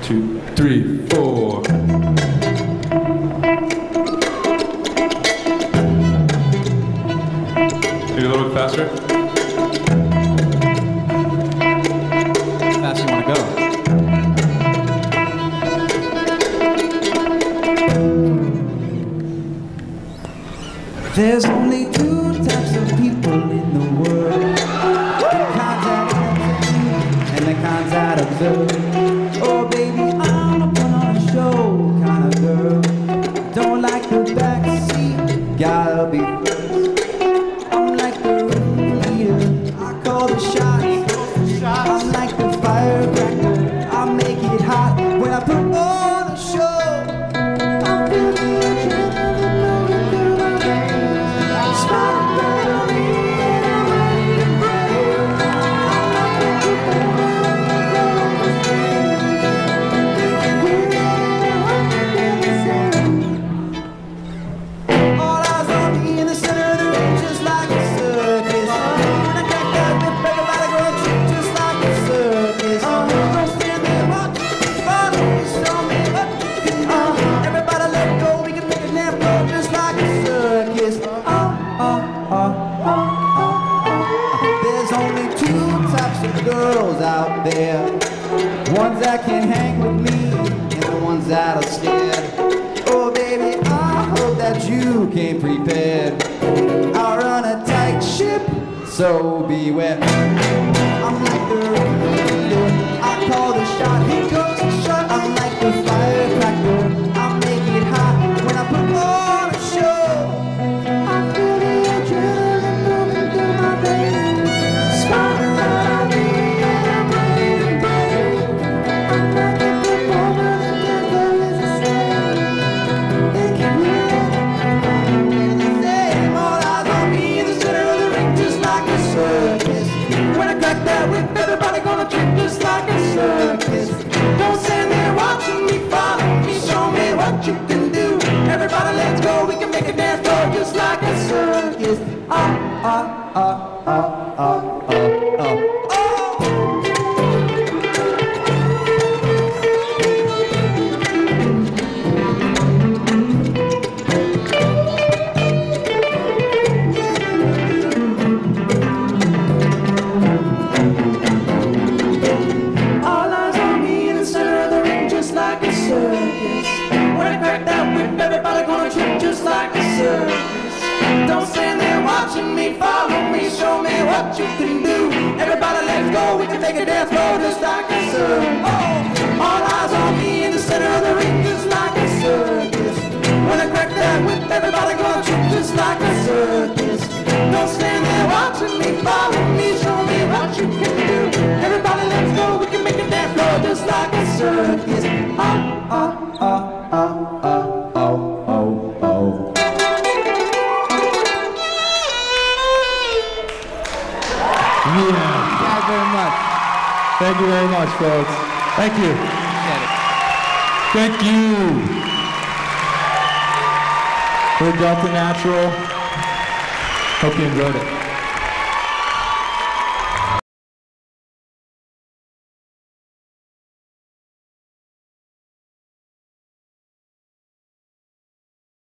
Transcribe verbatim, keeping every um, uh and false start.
two, three, four. Maybe a little bit faster. How fast you want to go? There's only two types of people in the world. The kinds that answer and the kinds that observe. Oh baby, I'm a put on a show kind of girl. Don't like the backseat, gotta be first. I'm like the leader, I call the shots. I'm like the firecracker, I make it hot when I put on a show. I feel the adrenaline moving through my veins. Spotlight on me and I'm ready to break. All eyes on me in the center of the ring, just like a circus. When I crack that whip, everybody gonna treat just like a circus. Don't stand there watching, follow me, show me what you can do. Everybody let go, we can make a damn flow just like a circus. Oh, oh, oh, oh, oh, oh. There's only two types of girls out there. Ones that can hang with me and the ones that are scared. Oh baby, I hope that you came prepared. I run a tight ship, so beware. I'm like the leader, I call the shot. Here goes the shot. I'm like the firecracker, I make it hot when I put on a show. I feel the adrenaline moving through my veins. Spotlight on me and I'm ready to break. I'm like a performer that never is the same. It can be the same. All eyes on me in the center of the ring, just like a circus. When I crack that whip, everybody gonna treat just like a circus. Don't stand there watching me, follow me, show me what you can do. Everybody let's go, we can make a dance floor just like a circus. Ah, ah, ah, ah, ah, ah, ah. All eyes on me in the center of the ring, just like a circus. When I crack that whip, everybody gonna treat just like a circus. Don't stand there watching me, follow me, show me what you can do. Everybody let's go, we can take a dance floor just like a circus. Oh, all eyes on me in the center of the ring, just like a circus. When I crack that whip, everybody gonna treat just like a circus. Don't stand there watching me, follow me, show me what you can do. Everybody let's go, we can make a dance floor just like a circus. Ah, ah, ah, ah, ah, oh, oh, oh. Yeah. Thank you guys very much. Thank you very much, folks. Thank you. Appreciate it. Thank you. For Delta Natural. Hope you enjoyed it.